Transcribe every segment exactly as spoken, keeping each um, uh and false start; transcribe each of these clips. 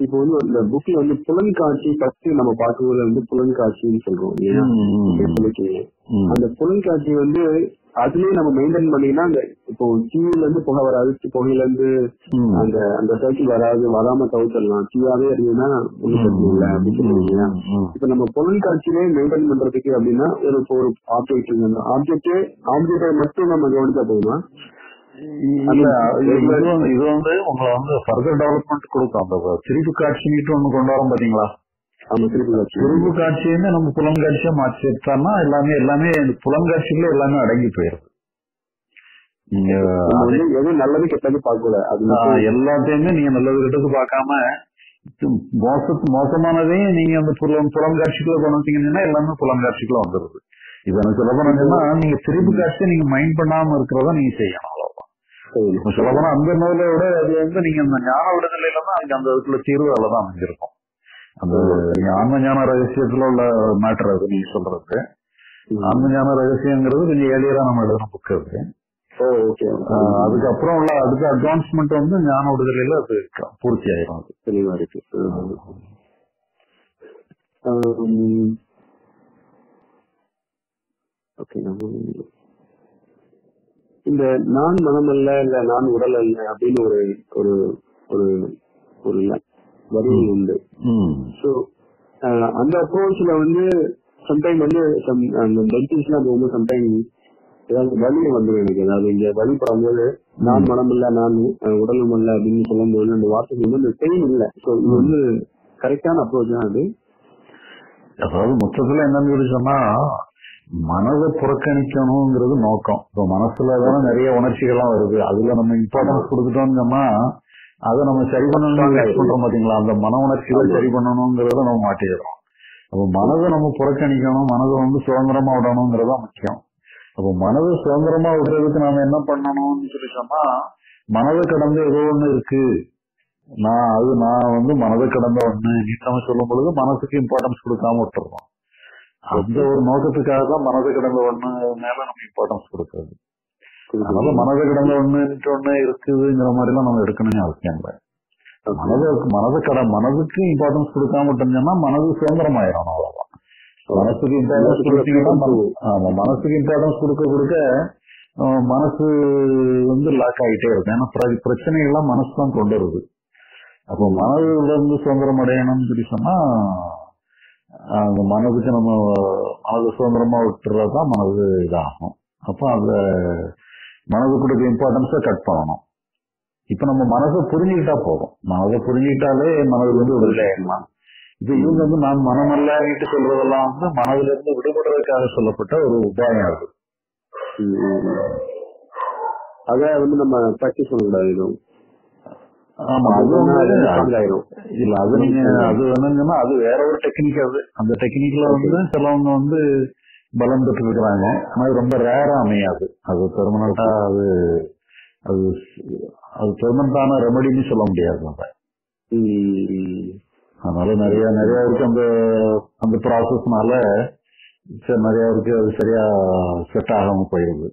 இப்போ வந்து இந்த புக்ல வந்து புலன்காட்சி ஃபர்ஸ்ட் நம்ம பார்க்கும்போது வந்து புலன்காட்சின்னு சொல்றோம் இல்லையா? சொல்லிருக்கீங்க. அந்த புலன்காட்சி வந்து அதுலயே நம்ம மெயின்டைன் பண்ணீங்கன்னா அந்த இப்போ தீயில இருந்து புகை வராது, புகையில இருந்து அந்த அந்த சர்க்கிள் வராது, வராம தவிர்த்திடலாம். தீயாவே இருந்ததுன்னா ஒன்றும் பிரச்சனை இல்லை அப்படின்னு சொல்லுவீங்க. இப்ப நம்ம பொருள்காட்சியிலே மெயின்டைன் பண்றதுக்கு அப்படின்னா ஒரு ஒரு ஆப்ஜெக்ட் இருக்கு. அந்த ஆப்ஜெக்ட் ஆப்ஜெக்டை மட்டும் நம்ம கவனிச்சா போதுமா? இல்ல, இது வந்து உங்களை வந்து ஃபர்தர் டெவலப்மெண்ட் கொடுக்கும். அந்த திருப்பு காட்சிட்டு ஒண்ணு கொண்டு வரோம் பாத்தீங்களா? ஆமா, திருப்பு காட்சி. திருப்பு காட்சின்னு நம்ம புலன்காட்சியா மாற்றி எடுத்தோம்னா எல்லாமே எல்லாமே புலன்காட்சிகளே எல்லாமே அடங்கி போயிருது. நீங்க எதுவும் நல்லது கெட்டது பார்க்கல, அது எல்லாத்தையுமே நீங்க நல்லது கெட்டது பார்க்காம மோசத்து மோசமானதையும் நீங்க அந்த புலம் புலன்காட்சிக்குள்ள கொண்டு வந்தீங்கன்னா எல்லாமே புலன்காட்சிக்குள்ள வந்துருது. இது எனக்கு சொல்ல போனா நீங்க திருப்பு காட்சியை நீங்க மைண்ட் பண்ணாம இருக்கிறத நீங்க செய்யணும். சொல்ல போனா அந்த நூலோட அது வந்து நீங்க அந்த ஞான விடுதலையில தான் அங்க அந்த இதுக்குள்ள தீர்வு அதுலதான் அமைஞ்சிருக்கும். அந்த ஆன்ம ஞான ரகசியத்துல உள்ள மேட்டர் அது நீங்க சொல்றது. ஆன்ம ஞான ரகசியங்கிறது கொஞ்சம் ஏழியரா நம்ம எழுதுன புக் அது. அதுக்கப்புறம் உள்ள அடுத்த அட்வான்ஸ்மெண்ட் வந்து ஞான விடுதலையில அது பூர்த்தி ஆயிரும். அது தெளிவா இருக்கு. இந்த நான் மனம் அல்ல இல்ல நான் உடல் அல்ல அப்படின்னு ஒரு ஒரு ஒரு ஒரு வரி உண்டு. ஸோ அந்த அப்ரோச்ல வந்து சம்டைம் வந்து அந்த மெடிடேஷன் வந்து சம்டைம் ஏதாவது வலியை வந்துடும் எனக்கு. அதாவது இங்க வழிபடும் போது நான் மனம் இல்ல நான் உடலும் அல்ல அப்படின்னு சொல்லும் போது அந்த வார்த்தைக்கு வந்து அந்த பெயின் இல்லை. ஸோ இது வந்து கரெக்டான அப்ரோச் தான் அது. அதாவது மொத்தத்துல என்னன்னு சொன்னா மனதை புறக்கணிக்கணுங்கிறது நோக்கம். இப்போ மனசுலதான் நிறைய உணர்ச்சிகள்லாம் வருது, அதுல நம்ம இம்பார்ட்டன்ஸ் கொடுத்துட்டோம்னு சொன்னா அதை நம்ம சரி பண்ணணும் பண்றோம் பாத்தீங்களா? அந்த மன உணர்ச்சிகளை சரி பண்ணணுங்கிறத நம்ம மாட்டிடுறோம். அப்போ மனதை நம்ம புறக்கணிக்கணும், மனதை வந்து சுதந்திரமா விடணுங்கிறதா முக்கியம். அப்போ மனதை சுதந்திரமா விடுறதுக்கு நாம என்ன பண்ணணும்னு சொல்லி சொன்னா மனதை கடந்து ஏதோ ஒண்ணு இருக்கு, நான் அது நான் வந்து மனதை கடந்த ஒண்ணு நீட்டமா சொல்லும் பொழுது மனசுக்கு இம்பார்ட்டன்ஸ் கொடுக்காம விட்டுறோம். அந்த ஒரு நோக்கத்துக்காக தான் மனதை கடந்த ஒண்ணு மேல நம்ம இம்பார்ட்டன்ஸ் கொடுக்குறது. அதனால மனதை கடந்த ஒண்ணுட்டு ஒண்ணு இருக்குதுங்கிற மாதிரி எல்லாம் நம்ம எடுக்கணும்னு அவசியம் இல்லை. மனதை மனதை கட மனதுக்கு இம்பார்ட்டன்ஸ் கொடுக்காம விட்டோம்னா மனது சுதந்திரம் ஆயிரும். அவ்வளவுதான். மனசுக்கு இம்பார்ட்டன்ஸ் கொடுத்தீங்கன்னா ஆமா மனசுக்கு இம்பார்ட்டன்ஸ் கொடுக்க கொடுக்க மனசு வந்து லாக் ஆகிட்டே இருக்கும். ஏன்னா பிரச்சனைகள்லாம் மனசு தான் கொண்டு வருது. அப்போ மனதுல இருந்து சுதந்திரம் அடையணும்னு சொல்லி சொன்னா அந்த மனதுக்கு நம்ம மனது சுதந்திரமா விட்டுறதுதான் மனது இதாகும். அப்போ அந்த மனது கொடுக்க இம்பார்ட்டன்ஸை கட் பண்ணணும். இப்ப நம்ம மனதை புரிஞ்சுக்கிட்டா போதும். மனதை புரிஞ்சுக்கிட்டாலே மனதுல இருந்து விடுதலை ஆயிடலாம். இப்ப இவங்க வந்து நான் மனமல்லன்ட்டு சொல்றதெல்லாம் வந்து மனதுல இருந்து விடுபடுறதுக்காக சொல்லப்பட்ட ஒரு உபாயம் அது. அத வந்து நம்ம பிராக்டிஸ் பண்ணக்கூடாது. ஆமா, அது இல்ல அது நீங்க அது என்னங்கன்னா அது வேற ஒரு டெக்னிக். அது அந்த டெக்னிக்ல வந்து சிலவங்க வந்து பலம் பெற்று இருக்கிறாங்க. ஆனா அது ரொம்ப ரேரா அமையாது. அது பெர்மனண்டா அது அது அது பெர்மனண்டான ரெமடின்னு சொல்ல முடியாது நம்ம. அதனால நிறைய நிறைய இருக்கு அந்த அந்த ப்ராசஸ்னால நிறைய இருக்கு அது சரியா செட் ஆகாம போயிருது.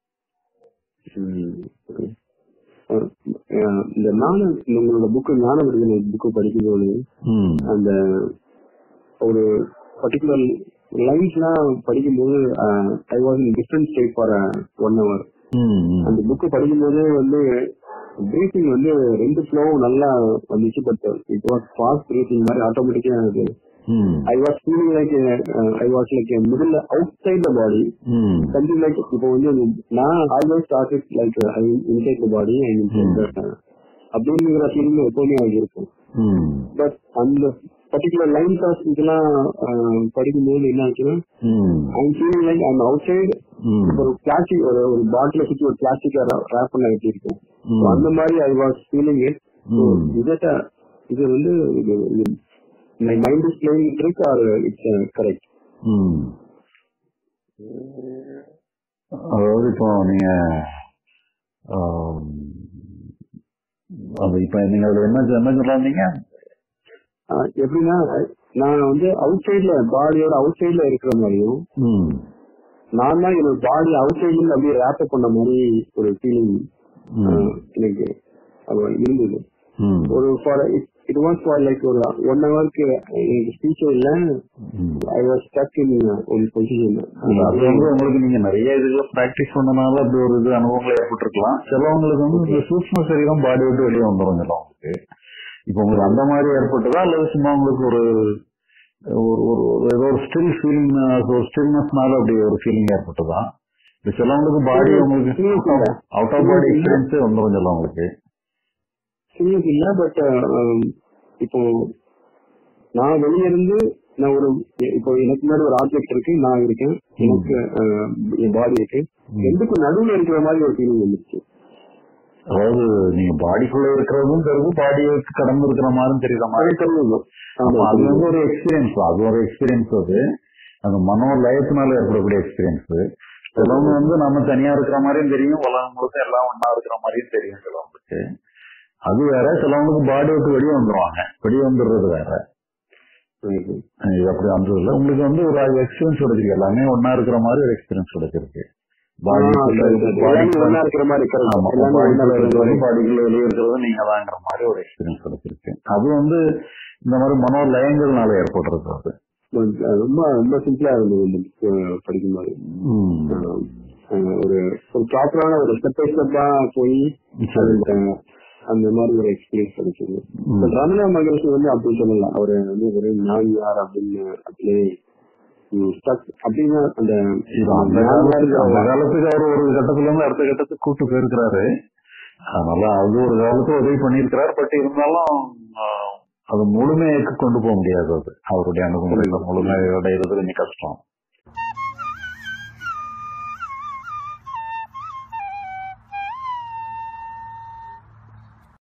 இந்த ஞான உங்களோட புக்கு ஞான விடுதலை புக்கு படிக்கும்போது அந்த ஒரு பர்டிகுலர் லைன்ஸ் எல்லாம் படிக்கும்போது I was in different state for one hour. அந்த புக்கு படிக்கும்போது வந்து பிரீத்திங் வந்து ரெண்டு ஃப்ளோ நல்லா வந்துச்சு. But it was fast breathing மாதிரி ஆட்டோமேட்டிக்கா இருந்தது. I was feeling like a, uh, I was like a middle outside the body. Mm. Something like இப்போ வந்து நான் I was started like uh, I inside the body and inside mm. the அப்படிங்கிற feeling எப்பவுமே அது இருக்கும். But அந்த particular lines of இதெல்லாம் படிக்கும்போது என்ன ஆச்சுன்னா I am feeling like I am outside ஒரு பிளாஸ்டிக் ஒரு ஒரு பாட்டில சுற்றி ஒரு பிளாஸ்டிக் ரேப் பண்ண எப்படி இருக்கும் அந்த மாதிரி ஐ வாஸ் ஃபீலிங் இட். இது வந்து my mind is playing trick or it's uh, correct? அதாவது இப்போ நீங்க இப்ப நீங்க அதுல என்ன என்ன சொல்றீங்க எப்படின்னா நான் வந்து அவுட் சைட்ல பாடியோட அவுட் சைட்ல இருக்கிற மாதிரியும் நான் தான் என்னோட பாடி அவுட் சைட்ல அப்படியே ரேப் பண்ண மாதிரி ஒரு ஃபீலிங் எனக்கு இருந்தது. ஒரு for it was for like ஒரு ஒன் ஹவருக்கு எனக்கு ஸ்பீச் இல்ல. ஐ வாஸ் ஸ்டக் இன் ஒரு பொசிஷன். அது வந்து உங்களுக்கு நீங்க நிறைய இதுல பிராக்டிஸ் பண்ணனால அப்படி ஒரு இது அனுபவங்கள் ஏற்பட்டிருக்கலாம். சிலவங்களுக்கு வந்து இந்த சூக்ஷ்ம சரீரம் பாடி விட்டு வெளியே வந்துடும் சிலவங்களுக்கு. இப்ப உங்களுக்கு அந்த மாதிரி ஏற்பட்டதா அல்லது சும்மா உங்களுக்கு ஒரு ஒரு ஏதோ ஒரு ஸ்டில் ஃபீலிங் ஒரு ஸ்டில்னஸ்னால அப்படி ஒரு ஃபீலிங் ஏற்பட்டதா? இப்ப சிலவங்களுக்கு பாடி உங்களுக்கு அவுட் ஆஃப் பாடி எக்ஸ்பீரியன்ஸே வந்துடும் சிலவங்களுக்கு. சீரியஸ் இல்ல. பட் இப்போ நான் வெளியே இருந்து நான் ஒரு இப்போ எனக்கு முன்னாடி ஒரு ஆப்ஜெக்ட் இருக்கு, நான் இருக்கேன், எனக்கு என் பாடி இருக்கு, ரெண்டுக்கும் நடுவுல இருக்கிற மாதிரி ஒரு ஃபீலிங் வந்துருச்சு. அதாவது நீங்க பாடிக்குள்ள இருக்கிறதும் தெரியுது, பாடியை கடந்து இருக்கிற மாதிரி தெரியுற மாதிரி தெரியுது. அது வந்து ஒரு எக்ஸ்பீரியன்ஸ், அது ஒரு எக்ஸ்பீரியன்ஸ். அது அந்த மனோ லயத்தினால ஏற்படக்கூடிய எக்ஸ்பீரியன்ஸ். சிலவங்க வந்து நம்ம தனியா இருக்கிற மாதிரியும் தெரியும், உலகம் முழுக்க எல்லாம் ஒன்னா இருக்கிற மாதிரியும் தெரியும் சிலவங்களுக்கு. அது வேற. சிலவங்களுக்கு பாடி விட்டு வெளியே வந்துருவாங்க, வெளியே வந்துடுறது வேற. இது அப்படி வந்தது இல்லை. உங்களுக்கு வந்து ஒரு எக்ஸ்பீரியன்ஸ் கிடைச்சிருக்கு, எல்லாமே ஒன்னா இருக்கிற மாதிரி ஒரு எக்ஸ்பீரியன்ஸ் கிடைச்சிருக்கு. பாடிக்குள்ள வெளியே இருக்கிறது நீங்க தாங்கிற மாதிரி ஒரு எக்ஸ்பீரியன்ஸ் கிடைச்சிருக்கு. அது வந்து இந்த மாதிரி மனோலயங்கள்னால ஏற்படுறது. அது ரொம்ப ரொம்ப சிம்பிளா இருந்தது படிக்கும்போது. ஒரு ப்ராப்பரான ஒரு ஸ்டெப் பை ஸ்டெப்பா போய் அந்த மாதிரி ஒரு எக்ஸ்பீரியன்ஸ் கிடைச்சது. ரமணா மகரிஷி வந்து அப்படி சொல்லலாம், அவரு வந்து ஒரு ஞானி யார் அப்படின்னு அப்படியே அப்படின்னா அந்த காலத்துக்கு அவர் ஒரு கட்டத்துல இருந்து அடுத்த கட்டத்துக்கு கூட்டு போயிருக்கிறாரு. அதனால அது ஒரு காலத்துல உதவி பண்ணிருக்கிறார். பட் இருந்தாலும் அது முழுமையாக கொண்டு போக முடியாது. அது அவருடைய அணுகுமுறையில முழுமையை அடைகிறது கொஞ்சம் கஷ்டம்.